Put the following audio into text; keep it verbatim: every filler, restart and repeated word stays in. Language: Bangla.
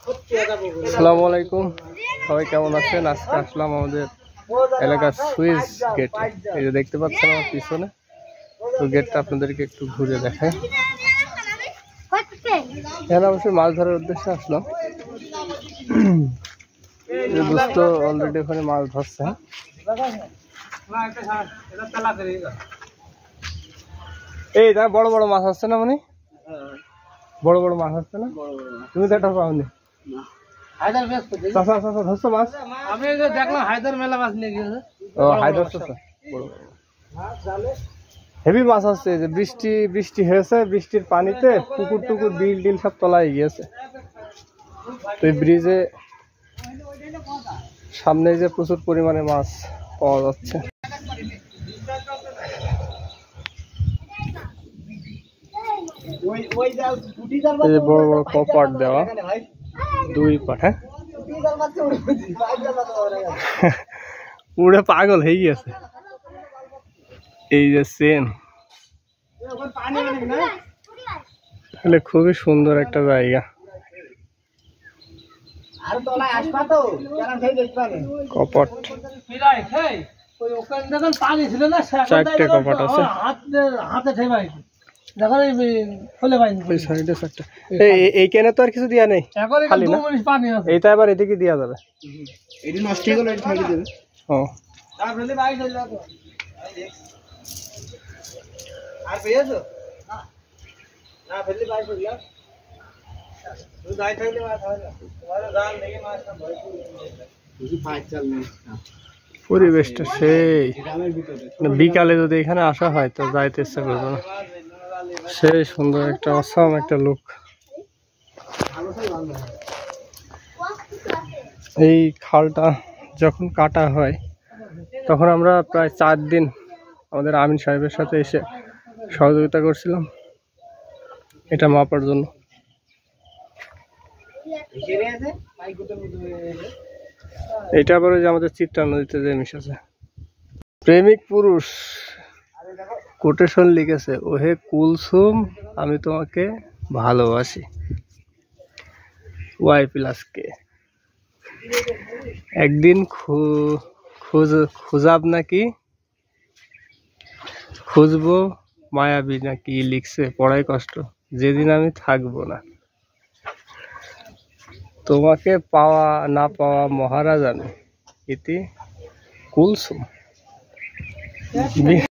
আসসালামু আলাইকুম, সবাই কেমন আছেন? আজকে আসলাম আমাদের এলাকার সুইচ গেট। এই যে দেখতে পাচ্ছেন আমার পিছনে, তো গেটটা আপনাদেরকে একটু ঘুরে দেখাই। এখানে অবশ্যই মাছ ধরার উদ্দেশ্যে আসলাম। দুষ্ট অলরেডি ওখানে মাছ ধরছে। এই তা বড় বড় মাছ আসছে না, মানে বড় বড় মাছ আসছে না? তুমি তো একটা পাওনি। হেভি মাছ আসছে, যে বৃষ্টি বৃষ্টি হয়েছে, বৃষ্টির পানিতে পুকুর টুকুর বিল টিল সব তলায় গিয়েছে। তো এই ব্রিজে সামনে যে প্রচুর পরিমাণে মাছ পাওয়া যাচ্ছে। বড় বড় কপাট দেওয়া, দুই পাট। হ্যাঁ, উড়ে পাগল হয়ে গিয়েছে। এই যে সেন, তাহলে খুবই সুন্দর একটা জায়গা। কপাট চারটে কপাট আছে। এইখানে তো আর কিছু দিয়া নেই, এইটা আবার এদিকে দিয়া যাবে। পরিবেশটা সেই, বিকালে যদি এখানে আসা হয় তো যাইতে ইচ্ছা করবে না। সেই সুন্দর একটা অসাম একটা লুক। এই খালটা যখন কাটা হয় তখন আমরা প্রায় চার দিন আমাদের আমিন সাহেবের সাথে এসে সহযোগিতা করছিলাম এটা মাপার জন্য। এটা আবার যে আমাদের চিত্রা নদীতে যে মিশেছে। প্রেমিক পুরুষ কোটেশন লিখেছে, ওহে কুলসুম আমি তোমাকে ভালোবাসি, ওয়াই প্লাস কে। একদিন খুঁজাব নাকি খুঁজবো মায়াবী নাকি লিখছে, পড়াই কষ্ট যেদিন আমি থাকবো না, তোমাকে পাওয়া না পাওয়া মহারাজ আমি, ইতি কুলসুম।